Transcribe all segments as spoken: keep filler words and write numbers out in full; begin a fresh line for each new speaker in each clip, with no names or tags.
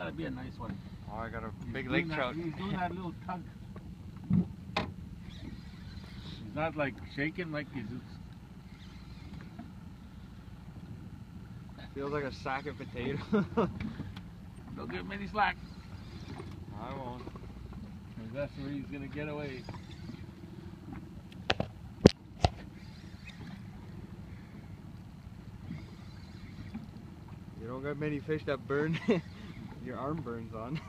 gotta be a nice one.
Oh, I got a
He's
big
doing
lake
that,
trout.
He's doing that little tug. He's not like shaking like he's.
Feels like a sack of potatoes.
Don't give him any slack.
I won't.
Cause that's where he's gonna get away.
You don't got many fish that burn. Your arm burns on.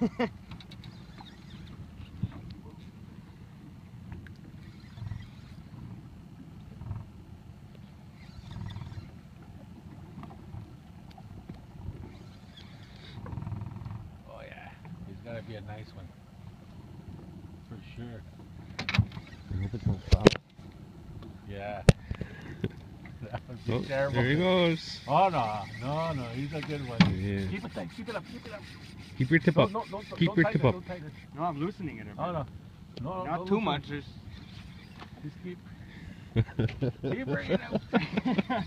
Oh yeah, he's gotta be a nice one. For sure.
I hope it's not foul.
Yeah. That would be
Oh,
terrible.
there he goes.
Oh no, no, no, he's a good one.
Yeah.
Keep it tight, keep it up, keep it up.
Keep your tip
No,
up.
no, no,
Keep
don't
your
tighten
tip
it,
up.
don't tighten it.
No, I'm loosening it a bit.
Oh no. No,
Not
no,
too
loosen
much.
it.
Just
Just keep, keep bringing it out.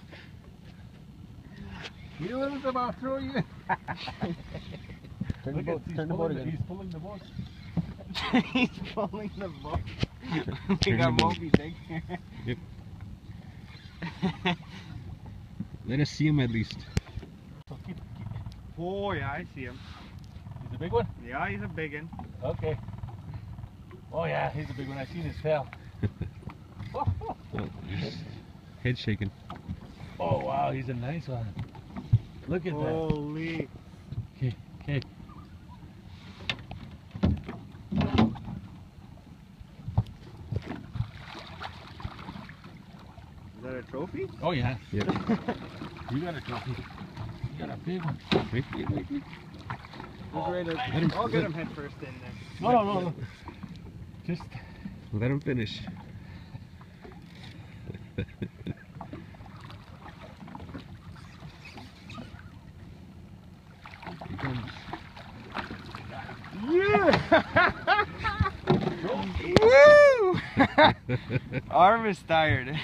You lose him, I'll throw you.
Turn the
Look
boat,
at, he's
turn the boat
pulling,
again.
he's pulling the boat.
He's pulling the boat. We
Turn
got
the boat.
Moby Dick here.
Yep. Let us see him at least.
So keep, keep.
Oh yeah, I see him.
He's a big one?
Yeah, he's a big one.
Okay. Oh yeah, he's a big one. I've seen his tail. Oh, oh.
Oh, he's head shaking.
Oh wow, he's a nice one. Look at
Holy.
that. Okay, okay.
Is that a trophy?
Oh yeah.
Yep.
You got a trophy. You got a big one.
Wait, wait, wait, wait.
Who's ready to-
Let him-
I'll get
let-
him head first in there.
No, no, no. Just.
Let him finish. Here he comes.
Yeah! Woo! Arm is tired.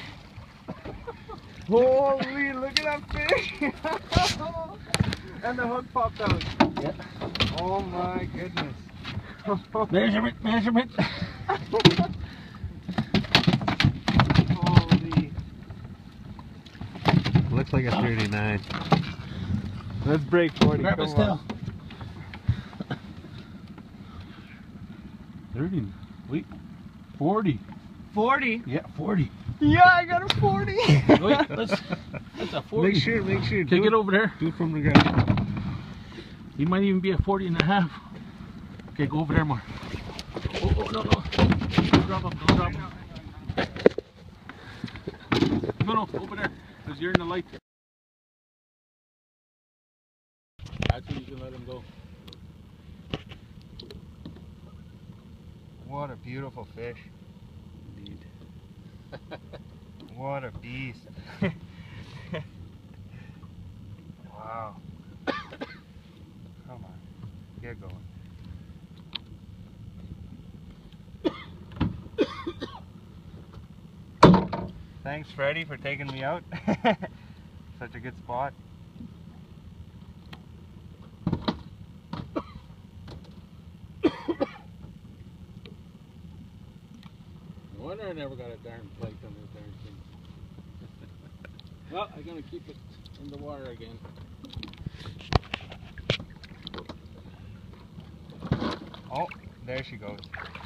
Holy, look at that fish! And the hook popped out.
Yep.
Oh my goodness.
Measurement, measurement.
Holy.
Looks like a thirty-nine.
Let's break forty.
Grab
come
his tail.
on.
thirty. Wait. forty.
forty?
Yeah, forty.
Yeah, I got a forty.
Wait, let's. That's a forty.
Make sure, make sure.
Okay,
Do
get
it,
over there.
do it from the ground.
He might even be a forty and a half. Okay, go over there more. Oh, oh no, no. Don't drop him, don't drop him. No, no, over there. Because you're in the light. That's when you can let him go.
What a beautiful fish.
Indeed.
What a beast. Wow. Come on. Get going. Thanks, Freddie, for taking me out. Such a good spot.
No wonder I never got a darn plate on this darn thing. Well, I'm going to keep it in the water again.
Oh, there she goes.